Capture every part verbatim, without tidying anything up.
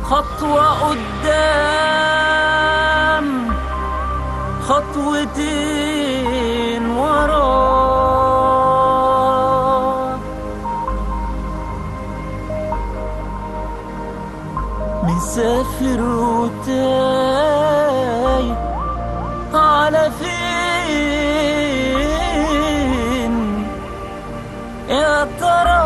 خطوة قدام خطوتين ورا، مسافر وتايه على فين يا ترى؟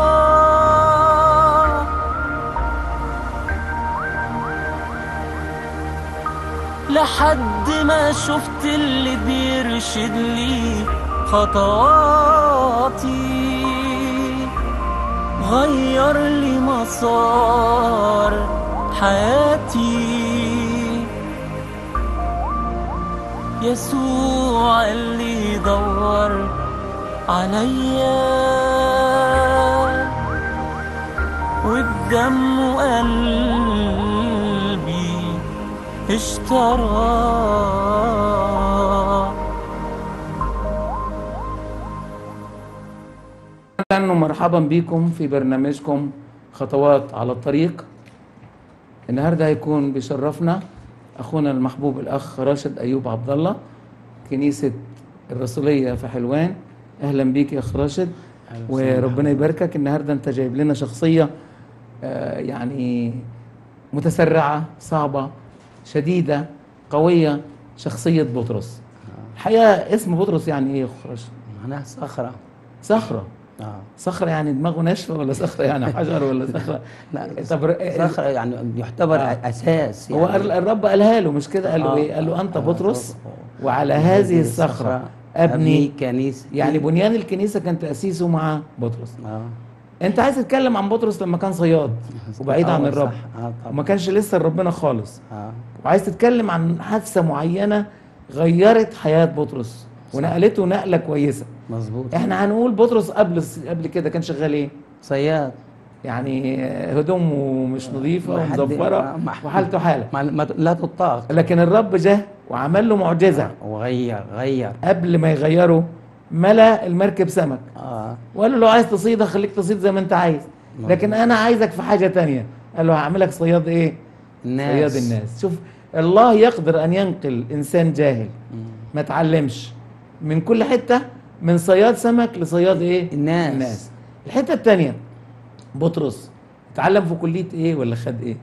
لحد ما شفت اللي بيرشد لي خطواتي، غير لي مسار حياتي. يسوع اللي دور عليا وبدم قلبي اشترى. اهلا ومرحبا بكم في برنامجكم خطوات على الطريق. النهارده هيكون بيشرفنا اخونا المحبوب الاخ راشد ايوب عبد الله، كنيسه الرسوليه في حلوان. اهلا بيك يا اخ راشد وربنا يباركك. النهارده انت جايب لنا شخصيه آه يعني متسرعه، صعبه، شديده، قويه، شخصيه بطرس. الحقيقه اسم بطرس يعني ايه يا اخ راشد؟ معناها صخره. صخره. اه صخره يعني دماغه ناشفه ولا صخره يعني حجر ولا صخره؟ لا طب صخره يعني يعتبر آه. اساس يعني. هو الرب قالها له مش كده؟ قال له آه. ايه؟ قال له انت آه. بطرس آه. وعلى هذه الصخره ابني كنيسه. يعني بنيان الكنيسه كان تاسيسه مع بطرس. اه انت عايز تتكلم عن بطرس لما كان صياد وبعيد عن الرب آه وما كانش لسه ربنا خالص آه. وعايز تتكلم عن حادثه معينه غيرت حياه بطرس ونقلته نقله كويسه. مظبوط. احنا هنقول بطرس قبل قبل كده كان شغال ايه؟ صياد. يعني هدومه مش نظيفه ومزفره وحالته حاله لا تطاق. لكن الرب جه وعمل له معجزه وغير غير قبل ما يغيره ملا المركب سمك اه وقال له لو عايز تصيد خليك تصيد زي ما انت عايز، لكن انا عايزك في حاجه تانية. قال له هعملك صياد ايه؟ الناس. صياد الناس. شوف الله يقدر ان ينقل انسان جاهل ما تعلمش من كل حته، من صياد سمك لصياد ايه؟ الناس. الناس. الحته الثانيه بطرس اتعلم في كليه ايه ولا خد ايه؟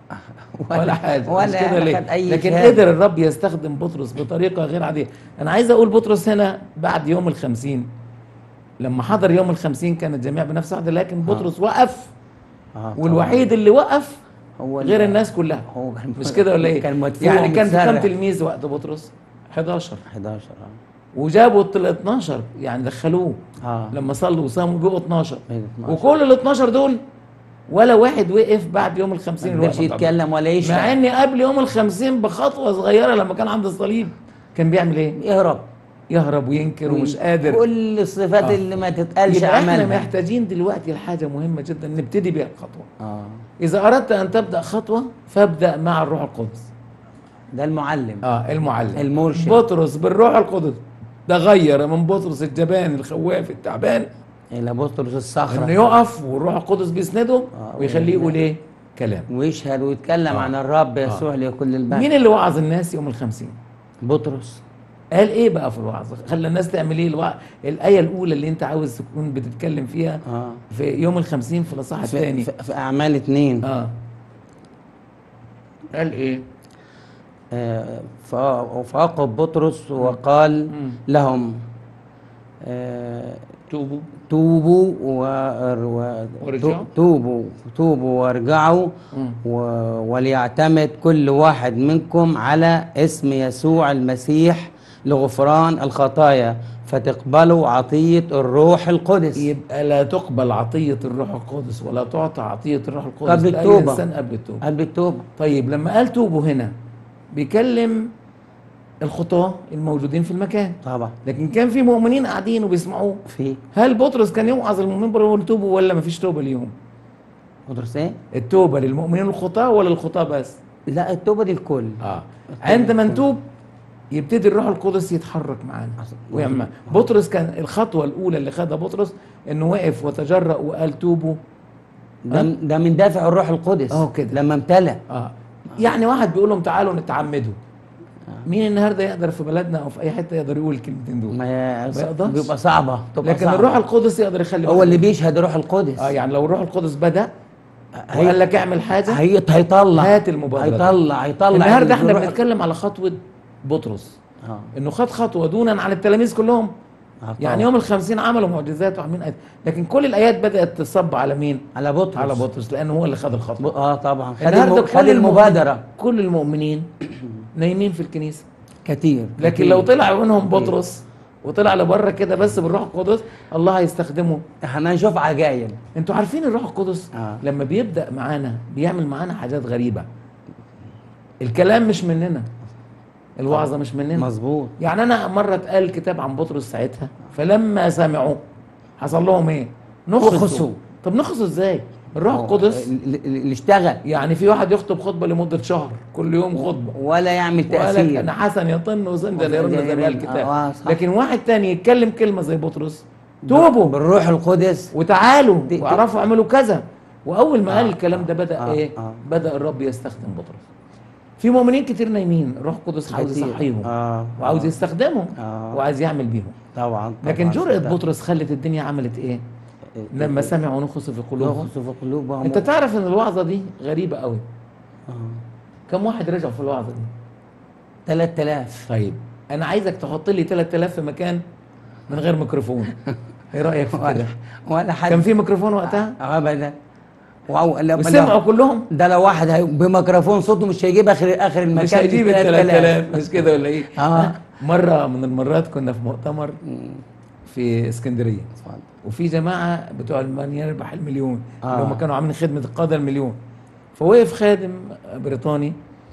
ولا, ولا حاجه ولا كده ليه؟ أي لكن شهادة. قدر الرب يستخدم بطرس بطريقه غير عاديه. انا عايز اقول بطرس هنا بعد يوم الخمسين، لما حضر يوم الخمسين كان الجميع بنفس واحده، لكن بطرس آه. وقف آه والوحيد اللي وقف هو غير الناس كلها. هو مش كده ولا ايه؟ كان يعني كان في كام تلميذ وقت بطرس؟ حداشر. حداشر اه وجابوا ال اتناشر يعني دخلوه آه. لما صلوا وصاموا بقوا اتناشر، وكل ال اتناشر دول ولا واحد وقف بعد يوم الخمسين ما قدرش يتكلم ولا يشرح، مع ان قبل يوم الخمسين بخطوه صغيره لما كان عند الصليب كان بيعمل ايه؟ يهرب يهرب وينكر ومش قادر. كل الصفات آه. اللي ما تتقالش عملها. احنا محتاجين دلوقتي لحاجه مهمه جدا نبتدي بيها الخطوه. اه اذا اردت ان تبدا خطوه فابدا مع الروح القدس. ده المعلم. اه المعلم المرشد. بطرس بالروح القدس ده غير من بطرس الجبان الخواف التعبان الى بطرس الصخره، انه يقف والروح القدس بيسنده آه ويخليه يقول ايه؟ كلام ويشهد ويتكلم آه. عن الرب يسوع آه. لكل البلد. مين اللي وعظ الناس يوم الخمسين؟ بطرس. قال ايه بقى في الوعظ؟ خلى الناس تعمل ايه؟ الوعظ الايه الاولى اللي انت عاوز تكون بتتكلم فيها آه. في يوم الخمسين في الاصحاح الثاني في, في اعمال اتنين اه قال ايه؟ آه فأقب بطرس وقال مم. لهم آه توبوا توبوا وارجعوا توبوا توبوا وارجعوا وليعتمد كل واحد منكم على اسم يسوع المسيح لغفران الخطايا فتقبلوا عطية الروح القدس. يبقى لا تقبل عطية الروح القدس ولا تعطى عطية الروح القدس قبل التوبة. إنسان قبل التوبة. قبل التوبة. طيب لما قال توبوا هنا بيكلم الخطاة الموجودين في المكان طبعا، لكن كان في مؤمنين قاعدين وبيسمعوه. في هل بطرس كان يوعظ المؤمنين بيقولوا توبوا ولا ما فيش توبة اليوم؟ بطرس ايه؟ التوبة للمؤمنين الخطاة ولا الخطاة بس؟ لا التوبة للكل. اه عندما نتوب يبتدي الروح القدس يتحرك معانا ويعمل. بطرس كان الخطوة الأولى اللي خدها بطرس إنه وقف وتجرأ وقال توبوا ده, ده من دافع الروح القدس اه كده لما امتلأ. اه يعني واحد بيقول لهم تعالوا نتعمدوا، مين النهارده يقدر في بلدنا او في اي حته يقدر يقول الكلمتين دول؟ ما يقدرش. بيبقى صعبه، تبقى لكن صعبة. الروح القدس يقدر يخلي هو واحد اللي يقول. بيشهد الروح القدس. اه يعني لو الروح القدس بدا هي- وقال لك اعمل حاجه هي هيطلع هات المبادره دي. هيطلع هيطلع النهارده احنا الروح- بنتكلم على خطوه بطرس، اه انه خد خطوه دونا عن التلاميذ كلهم. آه يعني يوم الخمسين عملوا معجزات وعاملين آيات، لكن كل الايات بدات تصب على مين؟ على بطرس. على بطرس، لانه هو اللي خد ب... الخطوه. اه طبعا خد, النهارده الم... خد كل المبادره المؤمنين كل المؤمنين نايمين في الكنيسه، كتير. لكن كتير. لو طلع منهم كتير. بطرس وطلع لبره كده بس بالروح القدس، الله هيستخدمه. احنا هنشوف عجائب. انتوا عارفين الروح القدس آه. لما بيبدا معانا بيعمل معانا حاجات غريبه. الكلام مش مننا، الوعظه مش مننا. مظبوط. يعني انا مره اتقال الكتاب عن بطرس ساعتها، فلما سمعوا حصل لهم ايه؟ نخصوا. نخصوا. طب نخصوا ازاي؟ الروح القدس اللي اللي اشتغل يعني في واحد يخطب خطبه لمده شهر، كل يوم خطبه، ولا يعمل وقال لك تأثير. انا حسن يطن وسندل يرن زي ما قال الكتاب. آه، صح. لكن واحد تاني يتكلم كلمه زي بطرس، توبوا بالروح القدس. وتعالوا دي- واعرفوا اعملوا كذا. واول ما قال آه، الكلام ده بدا آه، ايه؟ آه. بدا الرب يستخدم بطرس. في مؤمنين كتير نايمين، الروح القدس عاوز كتير. يصحيهم آه، وعاوز آه. يستخدمهم آه. وعايز يعمل بيهم. طبعا. لكن طبعاً. جرأة ده- بطرس خلت الدنيا عملت ايه؟ لما سمعوا نخصوا في قلوبهم. يخصوا في قلوبهم. انت تعرف ان الوعظه دي غريبه قوي. آه. كم واحد رجع في الوعظه دي؟ ثلاثة آلاف. طيب انا عايزك تحط لي ثلاثة آلاف في مكان من غير ميكروفون. ايه رايك في كده؟ ولا, ولا حد كان في ميكروفون وقتها؟ ابدا. واو لا- وسمعوا لا- كلهم؟ ده لو واحد هي... بميكروفون صوته مش هيجيب اخر اخر المكان. مش هيجيب ال ثلاثة ثلاثة آلاف، مش كده ولا ايه؟ اه مره من المرات كنا في مؤتمر في اسكندريه، اتفضل. وفي جماعه بتوع من يربح المليون، آه. اللي هم كانوا عاملين خدمه القاده المليون. فوقف خادم بريطاني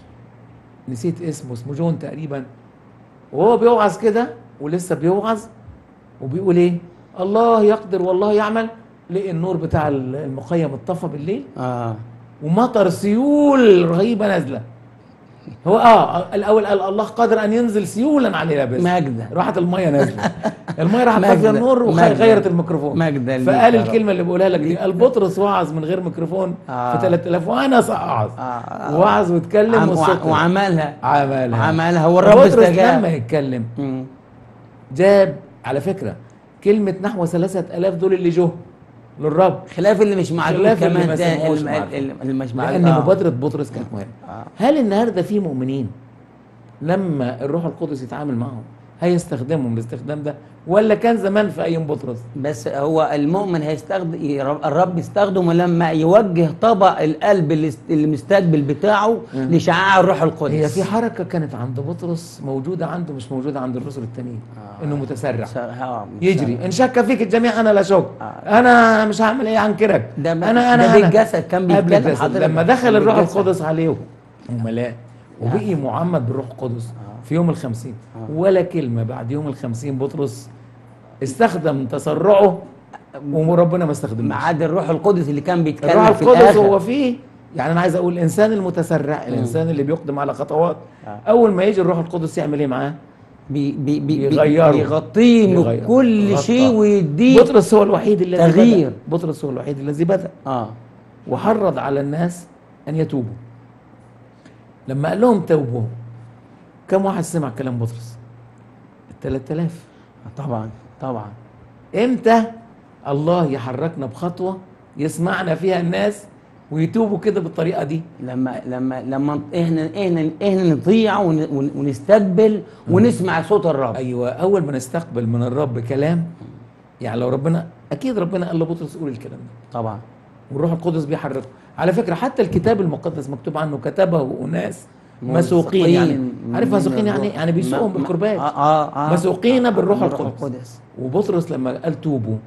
نسيت اسمه، اسمه جون تقريبا، وهو بيوعظ كده ولسه بيوعظ وبيقول ايه؟ الله يقدر والله يعمل. لقي النور بتاع المخيم اتطفى بالليل اه ومطر سيول رهيبه نازله. هو اه الاول قال الله قادر ان ينزل سيولا علينا بس مجدا. راحت الميه نازله، الميه راحت مجدا. طافيه النور مجدا. وغيرت الميكروفون. مجدا ليك فقال يا رب. الكلمه اللي بقولها لك دي، قال بطرس وعظ من غير ميكروفون آه. في ثلاثة آلاف وانا ساعظ آه. وعظ واتكلم عم... والصوت وعملها عملها عملها هو الرب بطرس استجاب. لما يتكلم مم. جاب على فكره كلمه نحو ثلاثة آلاف دول اللي جه للرب، خلاف اللي مش معلوم خلاف اللي كمان ما تاني، سمعوش اللي- معلوم. اللي اللي مش معلوم. لان آه. مبادره بطرس كانت مهمه. آه. هل النهارده في مؤمنين لما الروح القدس يتعامل معهم هيستخدمهم الاستخدام ده، ولا كان زمان في ايام بطرس؟ بس هو المؤمن هيستخدم الرب يستخدمه لما يوجه طبق القلب اللي اللي مستقبل بتاعه لشعاع الروح القدس. هي في حركه كانت عند بطرس موجوده عنده مش موجوده عند الرسل التانيين. آه. انه متسرع س- آه، يجري، ان شك فيك الجميع انا لا شك، آه. انا مش هعمل ايه عنكرك، ده انا ده انا ده أنا. بالجسد كان قبل بيتكلم الجسد. حضرتك. لما دخل كان الروح بالجسد. القدس عليهم وملاه وبقي معمد بالروح القدس في يوم الخمسين، ولا كلمه بعد يوم الخمسين بطرس استخدم تسرعه وربنا ما استخدموش. ما عدا الروح القدس اللي كان بيتكلم الروح في القدس الآخر. هو فيه، يعني انا عايز اقول الانسان المتسرع، الانسان اللي بيقدم على خطوات، اول ما يجي الروح القدس يعمل ايه معاه؟ بي بي بي يغيره. بيغطيه يغير. بكل غطى. شيء ويديه بطرس هو الوحيد الذي تغيير. بدأ. بطرس هو الوحيد الذي بدأ اه وحرض على الناس ان يتوبوا. لما قال لهم توبوا، كم واحد سمع كلام بطرس؟ الثلاث آلاف. طبعا طبعا. امتى الله يحركنا بخطوه يسمعنا فيها الناس ويتوبوا كده بالطريقه دي؟ لما لما لما احنا احنا احنا نطيع ون- ون- ونستقبل ونسمع صوت الرب. ايوه، اول ما نستقبل من الرب كلام، يعني لو ربنا اكيد ربنا قال لبطرس قول الكلام ده، طبعا. والروح القدس بيحركه. على فكره حتى الكتاب المقدس مكتوب عنه كتبه اناس مسوقين، يعني عارف مسوقين يعني يعني بيسوقهم بالقربات. آه آه آه مسوقين بالروح بالروح القدس. القدس. وبطرس لما قال توبوا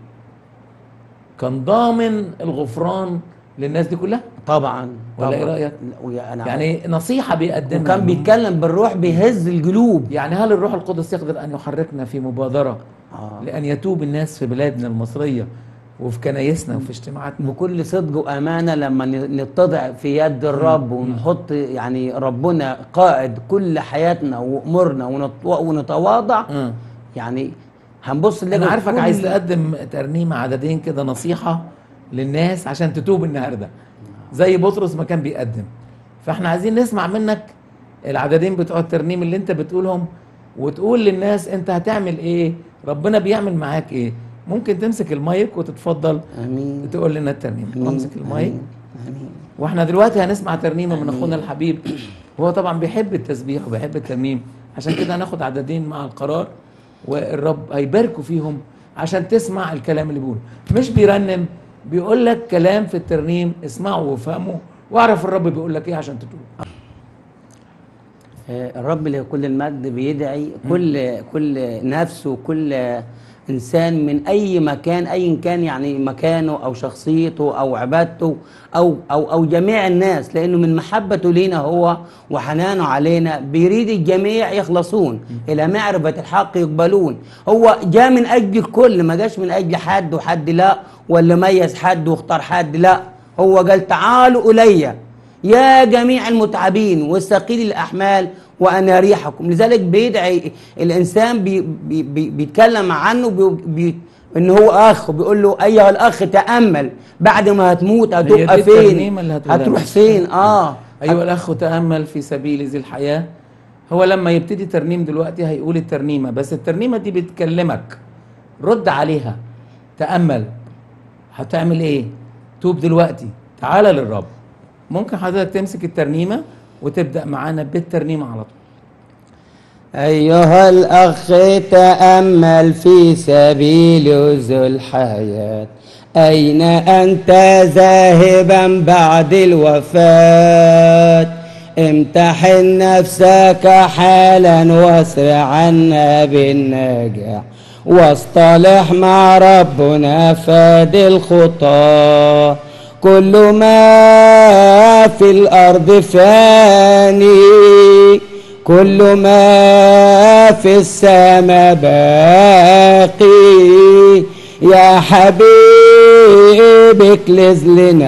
كان ضامن الغفران للناس دي كلها، طبعا. ولا طبعاً. ايه رايك؟ ويا- أنا يعني نصيحه بيقدمها. وكان بيتكلم بالروح بيهز القلوب. يعني هل الروح القدس يقدر ان يحركنا في مبادره آه. لان يتوب الناس في بلادنا المصريه وفي كنايسنا وفي اجتماعاتنا؟ بكل صدق وامانه لما ن- نتضع في يد الرب ونحط يعني ربنا قائد كل حياتنا وامورنا ونت- ونتواضع، مم. يعني هنبص انا نلاقي عارفك كل- عايز تقدم ترنيمه عددين كده نصيحه للناس عشان تتوب النهارده زي بطرس ما كان بيقدم. فاحنا عايزين نسمع منك العددين بتوع الترنيم اللي انت بتقولهم، وتقول للناس انت هتعمل ايه، ربنا بيعمل معاك ايه. ممكن تمسك المايك وتتفضل امين. تقول لنا الترنيم. أمين. امسك المايك. امين. امين. واحنا دلوقتي هنسمع ترنيمه من اخونا الحبيب، هو طبعا بيحب التسبيح وبيحب الترنيم، عشان كده هناخد عددين مع القرار والرب هيباركوا فيهم عشان تسمع الكلام اللي بيقوله. مش بيرنم، بيقول لك كلام في الترنيم، اسمعه وافهمه واعرف الرب بيقول لك ايه عشان تتوب. آه، الرب لكل المجد بيدعي كل كل نفس وكل انسان من اي مكان، ايا كان يعني مكانه او شخصيته او عبادته او او او جميع الناس، لانه من محبته لينا هو وحنانه علينا بيريد الجميع يخلصون الى معرفه الحق يقبلون. هو جاء من اجل الكل، ما جاش من اجل حد وحد لا، ولا ميز حد واختار حد لا. هو قال تعالوا الي يا جميع المتعبين والثقيل الاحمال وانا اريحكم. لذلك بيدعي الانسان بي بي بي بيتكلم عنه بي بي ان هو اخ، وبيقول له ايها الاخ تامل بعد ما هتموت هتبقى فين، هتروح فين. اه ايها الاخ تامل في سبيل ذي الحياه. هو لما يبتدي ترنيم دلوقتي هيقول الترنيمه، بس الترنيمه دي بتكلمك، رد عليها، تامل هتعمل ايه، توب دلوقتي، تعالى للرب. ممكن حضرتك تمسك الترنيمه وتبدأ معانا بالترنيمة على طول. أيها الأخ تأمل في سبيل ذو الحياة، أين أنت ذاهبا بعد الوفاة؟ امتحن نفسك حالا واسرعا بالنجاح، واصطلح مع ربنا فادي الخطى. كل ما في الأرض فاني، كل ما في السماء باقي. يا حبيبي اكلز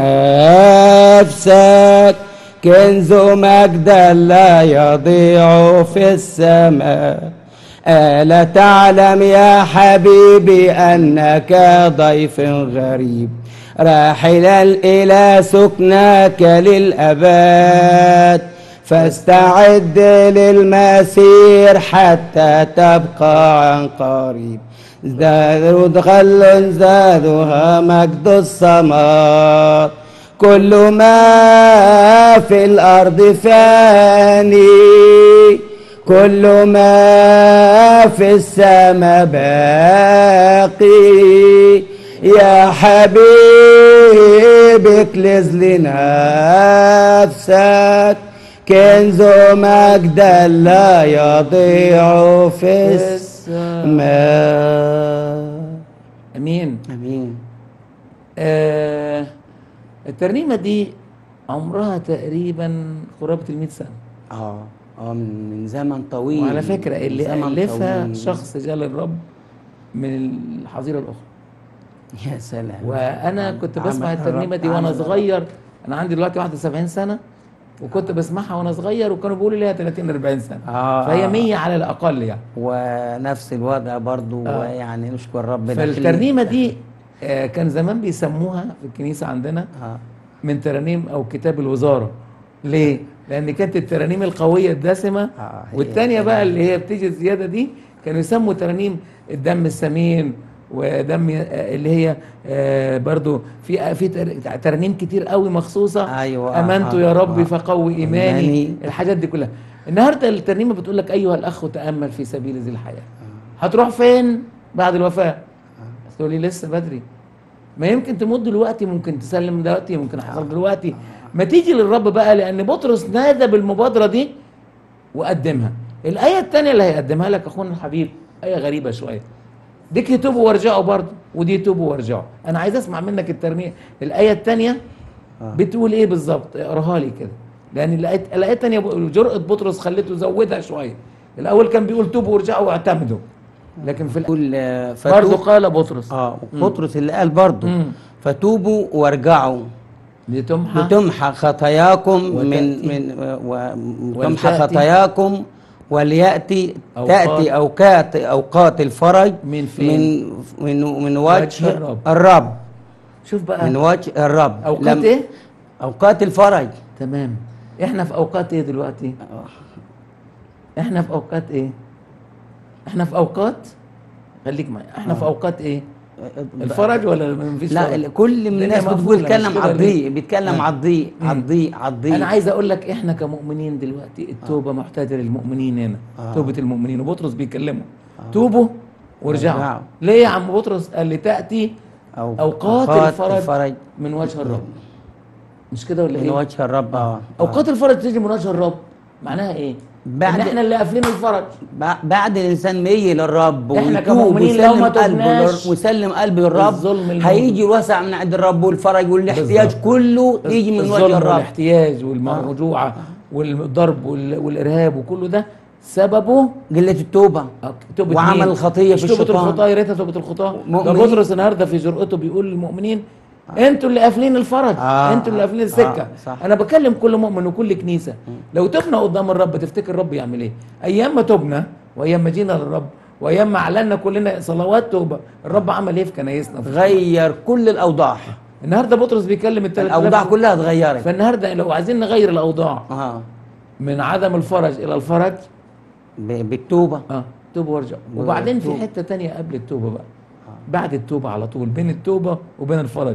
لنفسك كنز مجدا لا يضيع في السماء. ألا تعلم يا حبيبي أنك ضيف غريب راحلا إلى سكنك للأبد؟ فاستعد للمسير حتى تبقى عن قريب. ازداد غل زادها مجد السماء. كل ما في الأرض فاني، كل ما في السماء باقي. يا حبيبي اكلز لنفسك كنز مجدا لا يضيع في السماء. امين امين. آه الترنيمه دي عمرها تقريبا قرابه المئة سنه. اه اه من من زمن طويل. وعلى فكره اللي الفها طويل. شخص جاء للرب من الحظيره الاخرى. يا سلام. وانا كنت بسمع الترنيمه دي وانا صغير، انا عندي دلوقتي واحد وسبعين سنه، وكنت بسمعها وانا صغير وكانوا بيقولوا لي ثلاثين أربعين سنه. آه فهي مية على الاقل يعني. ونفس الوضع برضو. آه. ويعني نشكر ربنا. فالترنيمه دي آه كان زمان بيسموها في الكنيسه عندنا آه. من ترانيم او كتاب الوزاره. ليه؟ لان كانت الترانيم القويه الدسمه، آه والثانيه بقى اللي هي بتيجي الزياده دي كانوا يسموا ترانيم الدم الثمين، ودم اللي هي آه برضو في في ترانيم كتير قوي مخصوصه. أيوة. امنت آه. يا ربي آه. فقوي ايماني. إيماني. الحاجات دي كلها. النهارده الترنيمه بتقول لك ايها الاخ تامل في سبيل ذي الحياه. آه. هتروح فين بعد الوفاه؟ آه. تقول لي لسه بدري، ما يمكن تموت دلوقتي، ممكن تسلم دلوقتي، ممكن يحصل دلوقتي. ما تيجي للرب بقى، لان بطرس نادى بالمبادره دي وقدمها. الايه الثانيه اللي هيقدمها لك اخونا الحبيب ايه غريبه شويه، ديك يتوبوا وارجعوا برضه، ودي يتوبوا وارجعوا. انا عايز اسمع منك الترنيمه الايه الثانيه بتقول ايه بالظبط، اقراها لي كده، لان الايه الايه الثانيه جرأه بطرس خليته زودها شويه. الاول كان بيقول توبوا وارجعوا واعتمدوا، لكن في برضه قال بطرس اه بطرس اللي قال برضه فتوبوا وارجعوا لتمحى لتمحى خطاياكم من من وتمحى خطاياكم ولياتي تاتي اوقات اوقات الفرج من فين؟ من من من وجه الرب. الرب. شوف بقى من وجه الرب. اوقات لم- ايه؟ اوقات الفرج. تمام. احنا في اوقات ايه دلوقتي؟ احنا في اوقات ايه؟ احنا في اوقات، خليك معايا، احنا في اوقات ايه؟ الفرج ولا مفيش لا فرج؟ ال- كل الدنيا الناس مقفولة، بتقول مش بيتكلم كده على ليه؟ الضيق، بيتكلم آه. على الضيق، على مم. الضيق، على الضيق. انا عايز اقول لك احنا كمؤمنين دلوقتي التوبه محتاجه للمؤمنين هنا. آه. توبه المؤمنين، وبطرس بيكلمه توبوا وارجعوا. وارجعوا. ليه يا عم بطرس؟ قال لي تاتي أو اوقات أوقات الفرج, الفرج من وجه الرب. مش كده ولا من ايه؟ وجه الرب. اه اوقات الفرج تيجي من وجه الرب، معناها ايه؟ بعد- ان احنا اللي قافلين الفرج. بع- بعد الانسان ما يجي للرب إحنا ويتوب كمؤمنين لو ما ويسلم قلبه تبناش لل- ويسلم قلبه للرب، الظلم الموجود. هيجي الوسع من عند الرب والفرج والاحتياج بالظبط. كله يجي من وجه الظلم الرب. والاحتياج والموجوعه والضرب وال- والارهاب وكله ده سببه قلة التوبة توبة وعمل مين؟ الخطية مش في توبة الشيطان. الخطاة، يا ريتها توبة الخطاة. ده مؤمنين. بطرس النهارده في جرأته بيقول للمؤمنين انتوا اللي قافلين الفرج، آه، انتوا اللي آه، قافلين السكة. آه، صح. انا بكلم كل مؤمن وكل كنيسة، لو تبنى قدام الرب تفتكر الرب يعمل ايه؟ ايام ما تبنى وايام ما جينا للرب وايام ما اعلنا كلنا صلوات توبة، الرب عمل ايه في كنايسنا؟ غير كل الأوضاع، النهارده بطرس بيكلم الثلاث الأوضاع كلها اتغيرت. فالنهارده لو عايزين نغير الاوضاع اه من عدم الفرج الى الفرج، ب- بالتوبة. اه توبه وارجع. وبعدين في توبة. حته تانية قبل التوبه بقى، بعد التوبه على طول، بين التوبه وبين الفرج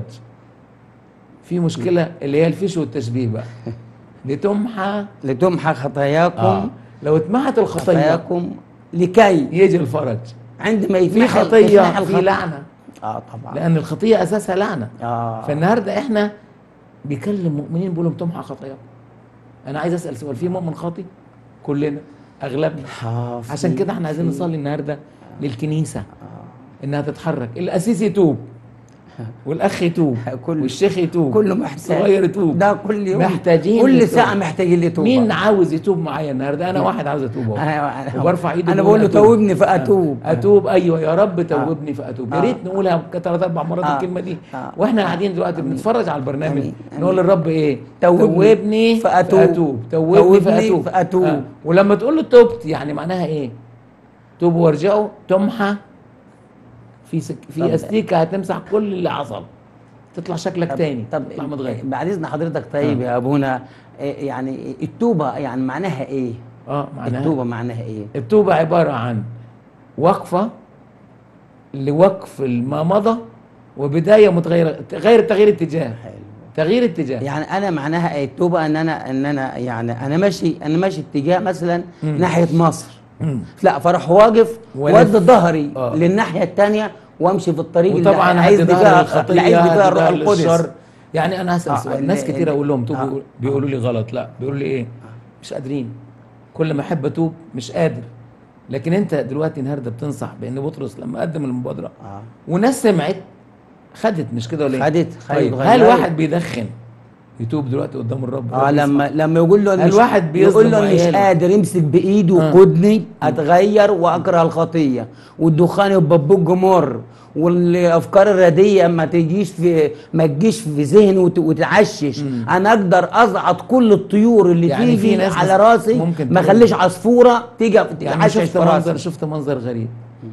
في مشكله اللي هي الفيش والتشبيه بقى. لتمحى لتمحى خطاياكم. آه. لو اتمحت الخطيه خطاياكم لكي يجي الفرج. عندما في يتمحى خطيه يتمحى في الخط- لعنه، اه طبعا. لان الخطيه اساسها لعنه. اه فالنهارده احنا بيكلم مؤمنين بيقول لهم تمحى خطاياكم. انا عايز اسال سؤال، في مؤمن خاطي؟ كلنا، اغلبنا. آه، في- عشان كده احنا عايزين في- نصلي النهارده للكنيسه انها تتحرك، الاسيس يتوب والاخ يتوب كل- والشيخ يتوب كله محتاج. الصغير يتوب. ده كل يوم محتاجين كل للتوبة. ساعة محتاجين لتوبة. مين عاوز يتوب معايا النهارده؟ انا واحد عاوز اتوب اهو. أنا- أنا- وبرفع ايدي أنا وبقول بقول له أتوب. توبني فأتوب. اتوب، ايوه يا رب توبني فاتوب. يا آه. ريت نقولها ثلاث اربع مرات آه. الكلمه دي آه. واحنا قاعدين دلوقتي آمين. بنتفرج على البرنامج. آمين. آمين. نقول للرب ايه؟ توبني توبني فأتوب. فاتوب توبني توبني فاتوب, فأتوب. آه. ولما تقول له تبت يعني معناها ايه؟ توبوا وارجعوا، تمحى في سك... طب- في استيكه هتمسح كل اللي حصل، تطلع شكلك تاني، طب تطلع متغير. بعد اذن حضرتك طيب آه. يا ابونا، إيه يعني التوبه يعني معناها ايه؟ اه معناها التوبه معناها ايه؟ التوبه عباره عن وقفه لوقف ما مضى وبدايه متغيره، غير تغيير اتجاه، حلو. تغيير اتجاه. يعني انا معناها ايه التوبه؟ ان انا ان انا يعني انا ماشي انا ماشي اتجاه مثلا مم. ناحيه مصر، مم. لا فاروح واقف ولف. وادي ظهري آه. للناحيه الثانيه وامشي في الطريق وطبعا اللي عايز هدي ظهر فيها الخطيه، اللي عايز فيها هدي الروح ظهر القدس. للشر. يعني انا هسال آه، سؤال، ال- ناس كتير ال- اقول لهم توبوا آه. بيقولوا لي غلط، لا بيقولوا لي ايه؟ مش قادرين. كل ما احب اتوب مش قادر. لكن انت دلوقتي النهارده بتنصح بان بطرس لما قدم المبادره آه. وناس سمعت خدت، مش كده ولا ايه؟ خدت خدت طيب غيرت. هل واحد بيدخن يتوب دلوقتي قدام الرب؟ اه الرب لما يسمع. لما يقول له أنا مش الواحد بيظلم يقول له أنا مش عياله. قادر يمسك بايده آه. قدني اتغير واكره الخطيه، والدخان يبقى ببق مر، والافكار الرديه ما تجيش في ما تجيش في ذهني وت- وتعشش. مم. انا اقدر ازعط كل الطيور اللي يعني في تيجي ناس على بس راسي، ممكن ما تقول- اخليش عصفوره تيجي يعني تتعشش شفت في منظر راسي. شفت منظر غريب.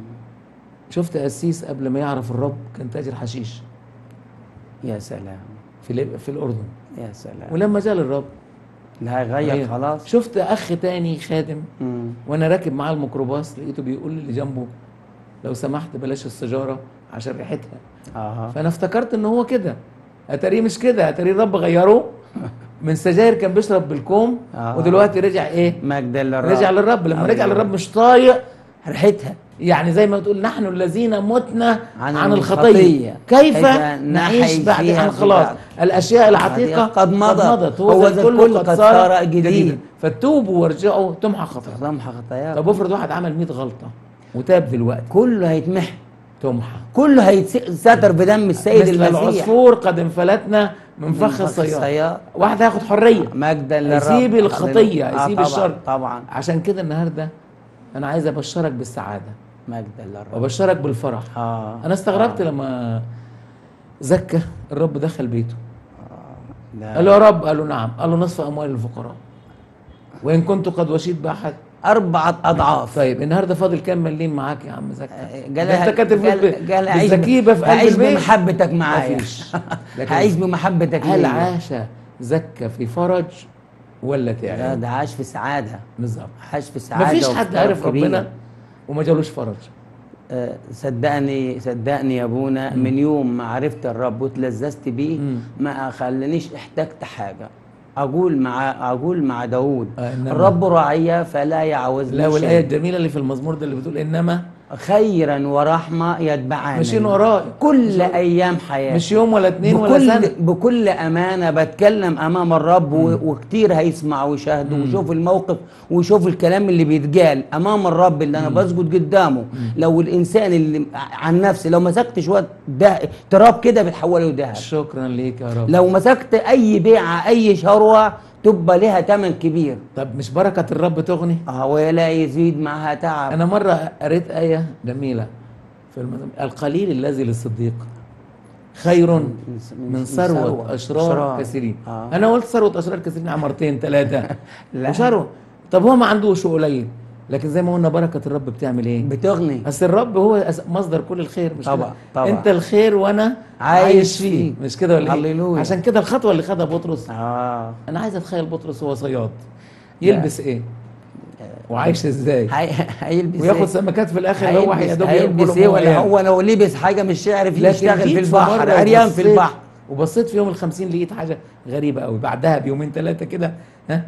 شفت قسيس قبل ما يعرف الرب كان تاجر حشيش يا سلام في ليب- في الاردن، يا سلام. ولما جاء للرب لا هيغير غير. خلاص. شفت اخ تاني خادم مم. وانا راكب معاه الميكروباص لقيته بيقول لي اللي جنبه لو سمحت بلاش السيجاره عشان ريحتها. اه فانا افتكرت ان هو كده، اتاريه مش كده، اتاريه الرب غيره من سجاير كان بيشرب بالكوم آه. ودلوقتي رجع ايه؟ مجد للرب. رجع للرب. لما رجع أيوة. للرب مش طايق، ريحتها يعني زي ما تقول نحن الذين متنا عن عن, الخطية. الخطيه كيف كيف نعيش نحيا بعد فيها عن خلاص بعد. الاشياء العتيقه قد مضت. هو هو ذا ذا الكل الكل قد قد صار صار جديدا. جديد. فتوبوا وارجعوا تمحى خطاياكم. لمحة خطاياكم. طب افرض واحد عمل مية غلطه وتاب دلوقتي، كله هيتمحى، تمحى كله هيتستر بدم السيد مثل المسيح. العصفور قد انفلتنا من من فخ فخ الصياد. الصياد. واحد هياخد حريه، مجدا للرب. هيسيب الخطيه، آه هيسيب طبعاً، الشر. طبعا عشان كده النهارده انا عايز ابشرك بالسعاده مجدا للرب. وابشرك بالفرح. اه انا استغربت آه. لما زكى الرب دخل بيته، لا. قال له يا رب، قال له نعم، قال له نصف اموال الفقراء وان كنت قد وشيت باحد أربعة أضعاف. طيب النهارده فاضل كام مليم معاك يا عم زكا؟ قال ده انت كاتب قال قال هعيش بالزكيبه في قلب هعيش البيت. بمحبتك معايا. مفيش. لكن هعيش بمحبتك هل ليا. عاش زكا في فرج ولا لا تعب؟ ده عاش في سعادة، بالظبط. عاش في سعادة. مفيش وفي حد فرج عارف كبير. ربنا وما جالوش فرج. آه، صدقني صدقني يا ابونا، من يوم ما عرفت الرب وتلذذت بيه مم. ما خلانيش احتجت حاجه. اقول مع اقول مع داوود آه، إنما- الرب راعي فلا يعوزني لا، والايه شيء. الجميله اللي في المزمور ده اللي بتقول انما خيرا ورحمه يتبعاني ماشيين وراي كل مش- ايام حياتي. مش يوم ولا اتنين ولا بكل سنه. بكل امانه بتكلم امام الرب و- وكتير هيسمع ويشاهد ويشوف الموقف ويشوف الكلام اللي بيتقال امام الرب اللي انا بسجد قدامه. لو الانسان اللي عن نفسي لو مسكت شويه ده تراب كده بتحوله دهب. شكرا ليك يا رب. لو مسكت اي بيعه اي شروه تبقى لها ثمن كبير. طب مش بركه الرب تغني؟ اه ولا يزيد معها تعب. انا مره قريت ايه جميله في المزمور: القليل الذي للصديق خير من ثروه اشرار كثيرين. آه. انا قلت ثروه اشرار كثيرين عمرتين ثلاثه. لا. وثروه. طب هو ما عندوش قليل، لكن زي ما قلنا بركه الرب بتعمل ايه؟ بتغني. اصل الرب هو أس- مصدر كل الخير، مش طبعا، كده؟ طبعا. انت الخير وانا عايش عايش فيه، فيه. مش كده ولا ايه؟ هللويا. عشان كده الخطوه اللي خدها بطرس، اه انا عايز اتخيل بطرس هو صياد يلبس ايه وعايش ازاي هي... هيلبس وياخد إيه؟ سمكات في الاخر اللي هو هيلبس, يا دوب هيلبس ياكلهم ايه وهو ولا قاعد. هو لو لبس حاجه مش هيعرف لكن يشتغل في جيت البحر مرة عريان في وبصيت- البحر. وبصيت في يوم الخمسين لقيت حاجه غريبه قوي بعدها بيومين ثلاثه كده. ها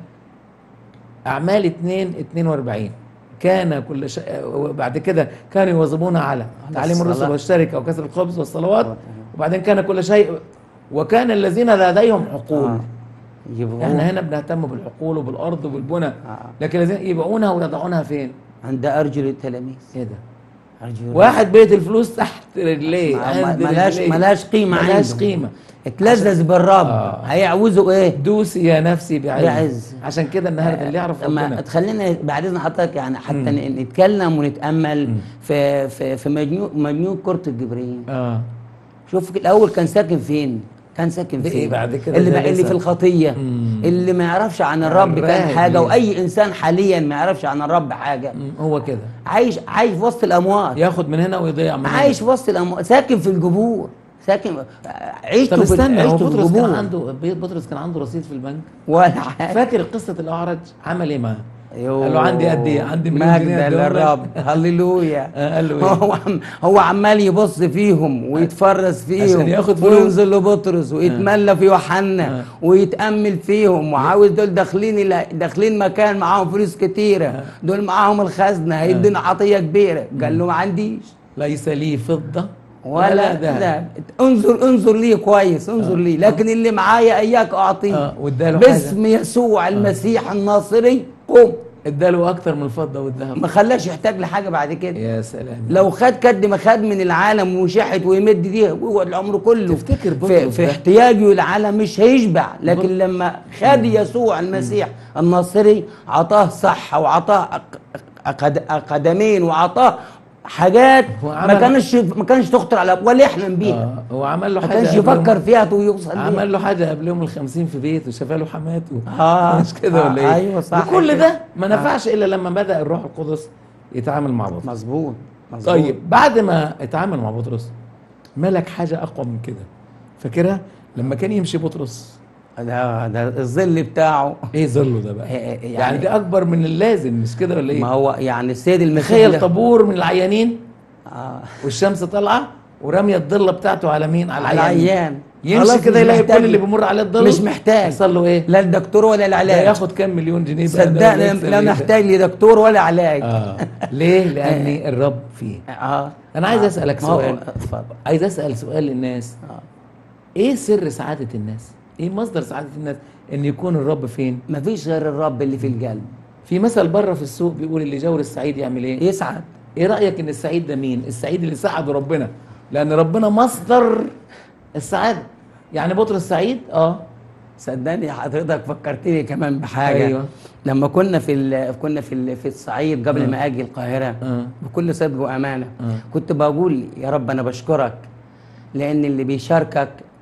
اعمال اتنين اتنين واربعين كان كل شيء، وبعد كده كانوا يواظبون على تعليم الرسل الصلاة. والشركه وكسر الخبز والصلوات، وبعدين كان كل شيء، وكان الذين لديهم عقول. آه. يبقوا احنا هنا بنهتم بالعقول وبالارض وبالبنى، آه. لكن الذين يبيعونها ويضعونها فين؟ عند ارجل التلاميذ. ايه ده؟ ارجل واحد بيت الفلوس تحت رجليه، ما- عند ملاش رجليه. ملاش قيمه ملاش عنده. قيمه. اتلذذ بالرب. آه. هيعوزوا ايه؟ دوسي يا نفسي بعز, بعز. عشان كده النهارده اللي يعرف ما ربنا. تخلينا بعد اذن حضرتك يعني حتى ن- نتكلم ونتامل في في في مجنون مجنون كرة الجبرين. اه شوف الاول كان ساكن فين؟ كان ساكن ده فين؟ إيه بعد كده اللي ده اللي لسه. في الخطيه، مم. اللي ما يعرفش عن الرب كان الراهب حاجه، ليه. واي انسان حاليا ما يعرفش عن الرب حاجه. مم، هو كده عايش عايش في وسط الاموات، ياخد من هنا ويضيع من هنا. عايش في وسط الاموات، ساكن في الجبور، ساكن عيشته طب في استنى، هو عيشته في بطرس كان الجبور عنده بطرس كان عنده رصيد في البنك. ولا حاجه. فاكر قصه الاعرج عمل ايه معاه؟ يوه. قال له عندي قد ايه؟ عندي مليون جنيه مجد أديهم لك. للرب. هللويا. آه، قال له ايه؟ هو عم هو عمال يبص فيهم ويتفرس فيهم عشان ياخد فلوس. وينزل لبطرس ويتملى في يوحنا آه. ويتامل فيهم، وعاوز دول داخلين ال- داخلين مكان معاهم فلوس كتيره، دول معاهم الخزنه هيدونا عطيه كبيره. قال له ما عنديش ليس لي فضه ولا ذهب. ذهب. انظر انظر لي كويس، انظر لي، لكن اللي معايا اياك اعطيه. اه واداله باسم حاجه، يسوع المسيح الناصري قم. اداله اكتر من الفضه والذهب. ما خلاش يحتاج لحاجه بعد كده. يا سلام. لو خد قد ما خد من العالم وشحت ويمد دي ويقعد العمر كله تفتكر في, بطرس في ده؟ احتياجه للعالم مش هيشبع، لكن بط- لما خد يسوع المسيح الناصري عطاه صحه وعطاه أق- أقد- قدمين وعطاه حاجات هو ما عمل- كانش ما كانش تخطر على ولا يحلم بيها. آه هو عمل له ما حاجه كانش قبل يفكر يوم- فيها ويوصل ليها. عمل له حاجه قبل يوم الخمسين في بيته، شفى له حماته. آه. مش كده آه، ولا ايه؟ أيوة صح وكل كده. ده ما نفعش الا لما بدا الروح القدس يتعامل مع بطرس. مظبوط مظبوط. طيب بعد ما اتعامل مع بطرس ملك حاجه اقوى من كده، فاكرها؟ لما كان يمشي بطرس ده ده الظل بتاعه. ايه ظله ده بقى؟ يعني- يعني ده اكبر من اللازم، مش كده ولا ما ايه؟ هو يعني السيد المسيح تخيل ده- طابور من العيانين آه. والشمس طالعه وراميه الضله بتاعته على مين؟ على على العيان. العيان يمشي خلاص كده مش يلاقي محتاج- كل اللي بيمر عليه الضل مش محتاج. يحصل له ايه؟ لا الدكتور ولا ده العلاج. ياخد كام مليون جنيه بقى؟ ده صدقني يكسب لا إيه ده؟ نحتاج لدكتور ولا علاج. اه ليه؟ لان الرب فيه. اه انا عايز اسالك ما هو- سؤال، اتفضل. عايز اسال سؤال للناس. آه. ايه سر سعاده الناس؟ ايه مصدر سعاده الناس؟ ان يكون الرب فين؟ مفيش غير الرب اللي في القلب. في مثل بره في السوق بيقول اللي جور السعيد يعمل ايه؟ يسعد. ايه رايك ان السعيد ده مين؟ السعيد اللي سعده ربنا، لان ربنا مصدر السعاده. يعني بطرس سعيد اه صدقني حضرتك فكرتني كمان بحاجه. أيوة. لما كنا في ال كنا في ال في الصعيد قبل آه. ما اجي القاهره آه. بكل صدق وامانه آه. كنت بقول يا رب انا بشكرك لان اللي بيشاركك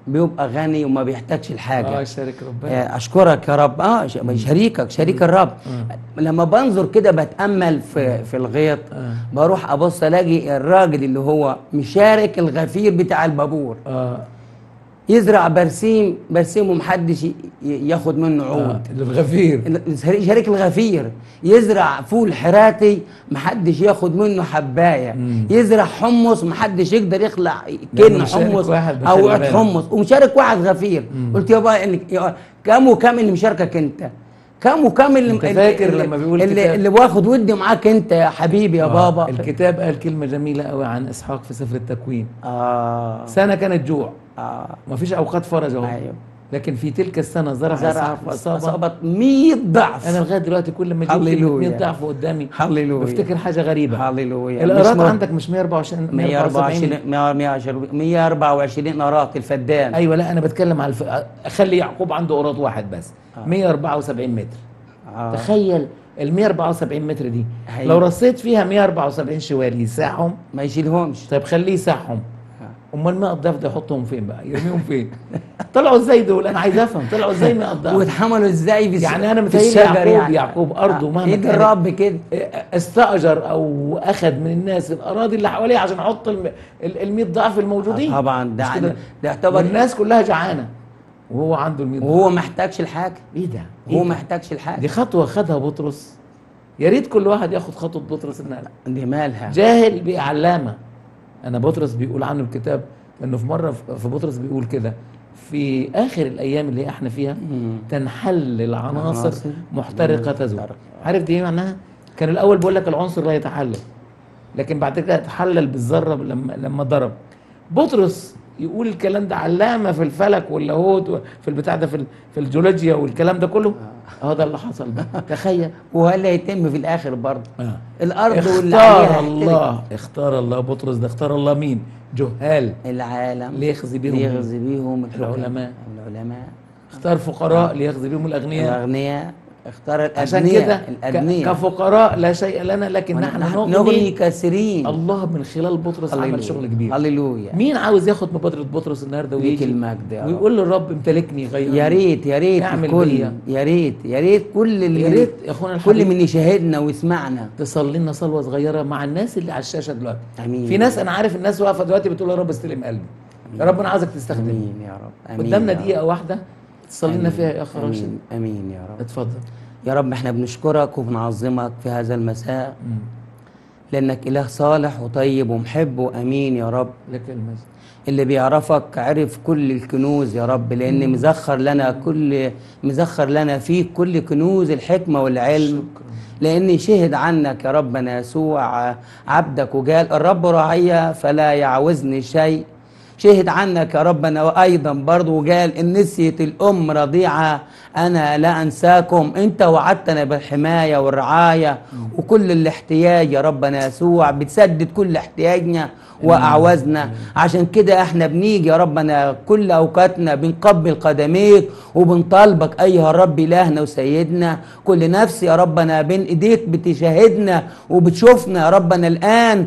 بيبقى غني وما بيحتاجش الحاجه. اه شارك ربنا. آه، اشكرك يا رب. اه ش- شريكك شريك الرب. لما بنظر كده بتامل في في الغيط، آه. بروح ابص الاقي الراجل اللي هو مشارك الغفير بتاع البابور اه يزرع برسيم برسيم ومحدش ي- ياخد منه عود. آه. الغفير. شريك الغفير يزرع فول حراتي محدش ياخد منه حبايه. مم. يزرع حمص محدش يقدر يخلع لأنه كن مشارك حمص واحد او بخلي عود بالك. حمص، ومشارك واحد غفير. مم. قلت يابا إن- يا- كم وكم اللي مشاركك انت؟ كم وكم اللي أنت فاكر اللي لما بيقول اللي, كتاب؟ اللي واخد ودي معاك انت يا حبيبي يا آه. بابا. الكتاب قال كلمة جميلة قوي عن إسحاق في سفر التكوين. اه سنة كانت جوع، اه مفيش أوقات فرج أهو. ايوه. لكن في تلك السنة زرع زرع إسحاق فأصاب. اصابت مية ضعف. أنا لغاية دلوقتي كل ما يجيب هللويا. مية ضعف قدامي هللويا. بفتكر حاجة غريبة. هللويا. الإيراد مش عندك مش مية وأربعة وعشرين مية وأربعة وعشرين مية وأربعة وعشرين قراط الفدان. أيوة لا أنا بتكلم على الف... أخلي يعقوب عنده قراط واحد بس. آه. مية وأربعة وسبعين متر. آه. تخيل ال مية وأربعة وسبعين متر دي هي. لو رصيت فيها مية وأربعة وسبعين شوال يساعهم. ما يشيلهمش. طيب خليه يساعهم. امال ماء الضيف ده يحطهم فين بقى؟ يرميهم فين؟ طلعوا ازاي دول؟ انا عايز افهم طلعوا ازاي ماء الضيف؟ واتحملوا ازاي في يعني انا في متهيألي الشجر يعقوب يعني. يعقوب ارضه مهما ايد كانت الرب كده استاجر او اخذ من الناس الاراضي اللي حواليه عشان يحط ال مية ضعف الموجودين. طبعا ده مش كده؟ ده يعتبر والناس كلها جعانه وهو عنده ال مية ضعف. وهو ما احتاجش الحاجه. ايه ده؟ هو إيه ما ده؟ احتاجش الحاجه. دي خطوه خدها بطرس. يا ريت كل واحد ياخد خطوه بطرس النهارده. دي مالها. جاهل بقى علامه. انا بطرس بيقول عنه الكتاب انه في مره في بطرس بيقول كده في اخر الايام اللي احنا فيها مم. تنحل العناصر عناصر محترقه تزول. عارف دي ايه معناها؟ كان الاول بيقول لك العنصر لا يتحلل، لكن بعد كده تحلل بالذره لما لما ضرب. بطرس يقول الكلام ده علامه في الفلك واللاهوت في البتاع ده في ال- في الجيولوجيا والكلام ده كله. اه ده اللي حصل بقى. تخيل. وهل هيتم في الاخر برضه. آه. الارض واللي اختار عليها هيحترق. الله اختار الله بطرس ده اختار الله مين؟ جهال العالم ليخزي بهم ليغزي بيهم العلماء. العلماء. اختار فقراء ليخزي بهم الاغنياء. الاغنياء. اختار عشان الأدنياء. كده الأدنياء. ك- كفقراء لا شيء لنا لكن نحن نغني نغني. كثيرين. الله من خلال بطرس عمل شغل كبير. هللويا. مين عاوز ياخد مبادرة بطرس النهارده ليك ويجي المجد يا رب. ويقول للرب امتلكني غيرني؟ يا ريت يا ريت اعمل الكل بيا. يا ريت يا ريت كل اللي يا ريت يا اخونا كل الحبيب من يشاهدنا ويسمعنا. تصلي لنا صلوه صغيره مع الناس اللي على الشاشه دلوقتي. امين. في ناس انا عارف الناس واقفه دلوقتي بتقول يا رب استلم قلبي. يا رب انا عايزك تستخدمني. امين يا رب. امين قدامنا يا رب. دقيقه واحده تصلي لنا آمين. فيها يا اخ راشد. امين امين يا رب. اتفضل. يا رب احنا بنشكرك وبنعظمك في هذا المساء مم. لانك اله صالح وطيب ومحب وامين يا رب. لك المجد. اللي بيعرفك عرف كل الكنوز يا رب، لان مزخر لنا كل مزخر لنا فيك كل كنوز الحكمه والعلم. شكرا. لاني شهد عنك يا ربنا يسوع عبدك وقال الرب راعي فلا يعوزني شيء. شهد عنك يا ربنا وايضا برضه وقال ان نسيت الام رضيعه انا لا انساكم. انت وعدتنا بالحمايه والرعايه وكل الاحتياج يا ربنا يسوع بتسدد كل احتياجنا واعوازنا. عشان كده احنا بنيجي يا ربنا كل اوقاتنا بنقبل قدميك وبنطالبك ايها الرب الهنا وسيدنا. كل نفس يا ربنا بين ايديك بتشاهدنا وبتشوفنا يا ربنا الان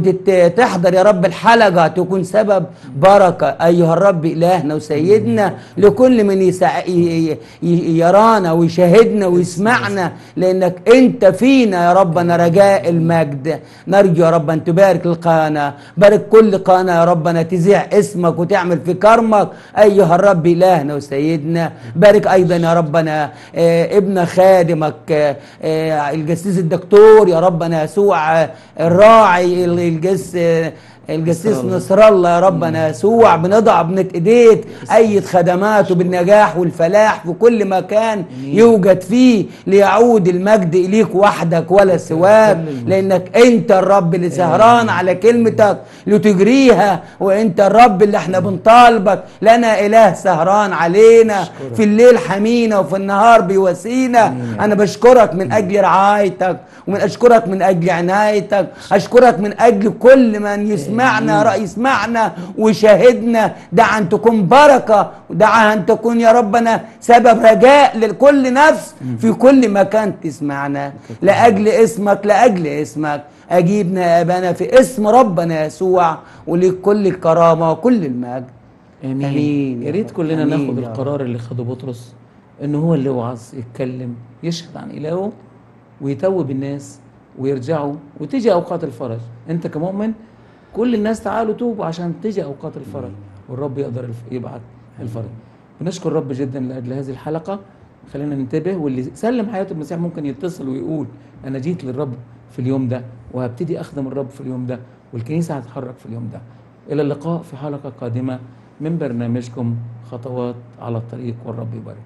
وبتحضر يا رب الحلقه تكون سبب بركه ايها الرب الهنا وسيدنا لكل من يسع... ي... ي... يرانا ويشاهدنا ويسمعنا، لانك انت فينا يا ربنا رجاء المجد. نرجو يا رب ان تبارك القناه، بارك كل قناه يا ربنا تذيع اسمك وتعمل في كرمك ايها الرب الهنا وسيدنا. بارك ايضا يا ربنا آه ابن خادمك آه آه الجسيس الدكتور يا ربنا يسوع آه الراعي الجس آه الجسيس نصر الله يا ربنا يسوع. بنضع بنت ايديك اي خدماته بالنجاح والفلاح في كل مكان يوجد فيه ليعود المجد اليك وحدك ولا سواك، لانك انت الرب اللي سهران على كلمتك لتجريها، وانت الرب اللي احنا بنطالبك. لنا اله سهران علينا في الليل حمينا وفي النهار بيواسينا. انا بشكرك من اجل رعايتك ومن اشكرك من اجل عنايتك. اشكرك من اجل كل من يسمع يسمعنا يسمعنا ويشاهدنا. دع ان تكون بركه ودع ان تكون يا ربنا سبب رجاء لكل نفس في كل مكان تسمعنا لاجل اسمك لاجل اسمك. اجيبنا يا ابانا في اسم ربنا يسوع وليك كل الكرامه وكل المجد امين. آمين يا يا ريت رب. كلنا آمين ناخد يا رب. القرار اللي خده بطرس، انه هو اللي وعظ، يتكلم، يشهد عن الهه، ويتوب الناس ويرجعوا، وتيجي اوقات الفرج. انت كمؤمن كل الناس تعالوا توبوا عشان تيجي اوقات الفرج، والرب يقدر الف- يبعت الفرج. بنشكر الرب جدا لاجل هذه الحلقه. خلينا ننتبه، واللي سلم حياته المسيح ممكن يتصل ويقول انا جيت للرب في اليوم ده، وهبتدي اخدم الرب في اليوم ده، والكنيسه هتتحرك في اليوم ده. الى اللقاء في حلقه قادمه من برنامجكم خطوات على الطريق، والرب يبارك.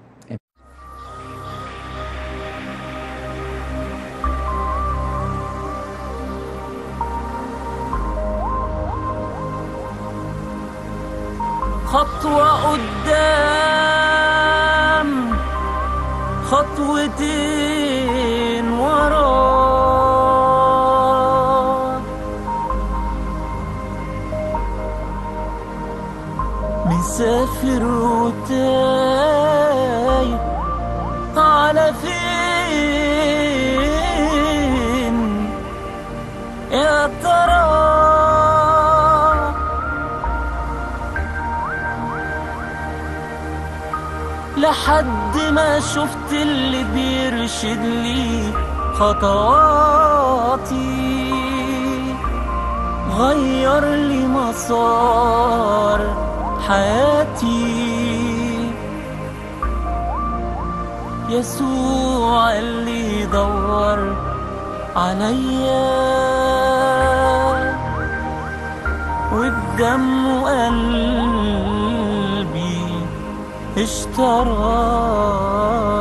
خطوة قدام، خطوتين ورا، مسافر وتايه على فين يا ترى؟ لحد ما شفت اللي بيرشد لي خطواتي، غير لي مسار حياتي. يسوع اللي يدور عليا، وبدم قلبي اشترى.